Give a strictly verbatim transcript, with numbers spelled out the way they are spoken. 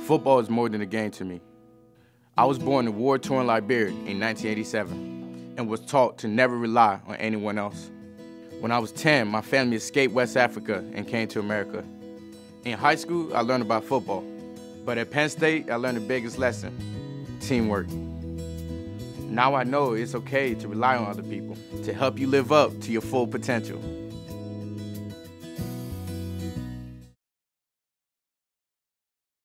Football is more than a game to me. I was born in war-torn Liberia in nineteen eighty-seven and was taught to never rely on anyone else. When I was ten, my family escaped West Africa and came to America. In high school, I learned about football, but at Penn State, I learned the biggest lesson: teamwork. Now I know it's okay to rely on other people to help you live up to your full potential.